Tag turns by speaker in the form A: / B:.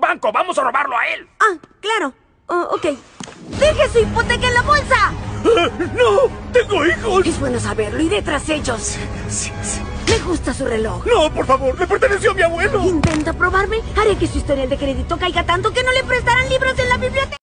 A: banco. Vamos a robarlo a él.
B: Ah, claro. Oh, ok. ¡Deje su hipoteca en la bolsa!
A: ¡No! ¡Tengo hijos!
B: Es bueno saberlo. Iré tras ellos.
A: Sí.
B: Me gusta su reloj.
A: No, por favor. Le perteneció a mi abuelo.
B: ¿Intenta probarme? Haré que su historial de crédito caiga tanto que no le prestarán libros en la biblioteca.